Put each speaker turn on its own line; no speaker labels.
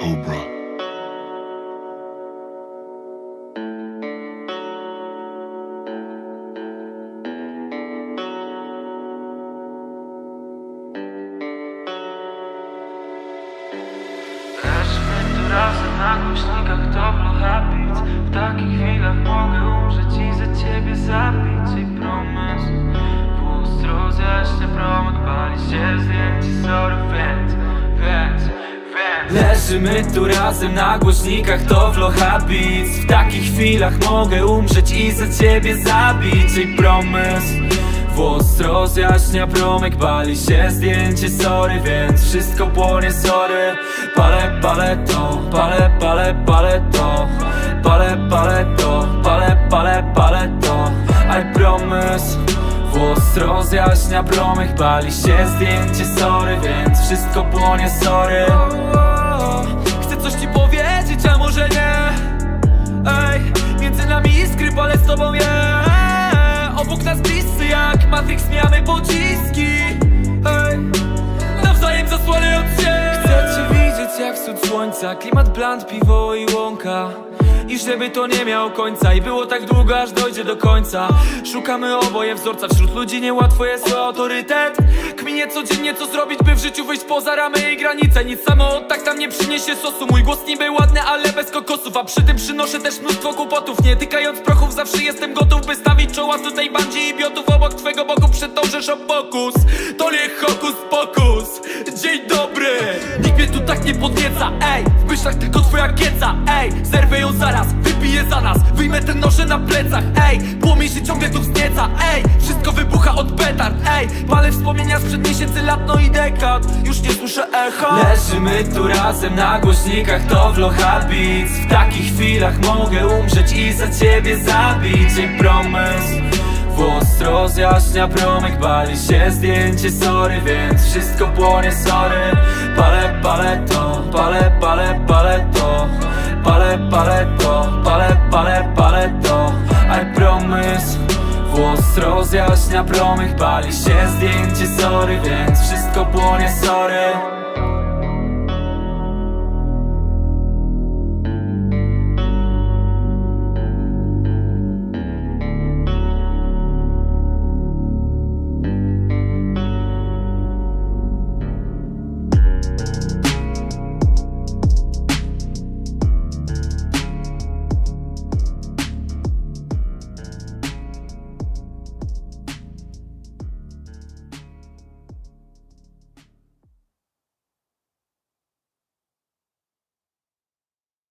Cobra.
Leżymy tu razem na głośnikach, to flow habits. W takich chwilach mogę umrzeć i za ciebie zabić. I promes pust rozjaśnia promek, pali się zdjęcie, sorry, więc leżymy tu razem na głośnikach, to flow habits. W takich chwilach mogę umrzeć i za ciebie zabić. I promes włos rozjaśnia promyk, pali się zdjęcie, sorry, więc wszystko płonie, sorry. Palę to, palę to, palę to, I promise. Włos rozjaśnia promyk, pali się zdjęcie, sorry, więc wszystko płonie, sorry. Chcę coś ci powiedzieć, a może nie. Ej, między nami iskry, palę z tobą je. Obok nas bliscy jak Matrix, mijamy pociski. Ej, nawzajem zasłaniając się. Chcę cię widzieć jak wschód słońca, klimat bland, piwo i łąka. I żeby to nie miało końca i było tak długo, aż dojdzie do końca. Szukamy oboje wzorca, wśród ludzi niełatwo jest o autorytet. Kminie codziennie co zrobić, by w życiu wyjść poza ramy jej granice. Nic samo od tak tam nie przyniesie sosu. Mój głos niby ładny, ale bez kokosów. A przy tym przynoszę też mnóstwo kłopotów. Nie tykając prochów, zawsze jestem gotów, by stawić czoła tutaj bandzie idiotów. Obok twego boku przedążesz o pokus. To nie hokus pokus. Dzień dobry. Nikt mnie tu tak nie podnieca, ej. W myślach tylko twoja kieca, ej. Zerwę ją zaraz, wypiję za nas. Wyjmę te noże na plecach, ej. Płomień się ciągle tu wznieca, ej. Wszystko wybucha od petard, ej. Palę wspomnienia sprzed miesięcy, lat, no i dekad. Już nie słyszę echa. Leżymy tu razem na głośnikach, to flow habits. W takich chwilach mogę umrzeć i za ciebie zabić. I promise. Włos rozjaśnia promyk, pali się zdjęcie, sorry, więc wszystko płonie, sorry. Palę to, palę to, I promise. Włos rozjaśnia promyk, pali się zdjęcie, sorry, więc wszystko płonie, sorry.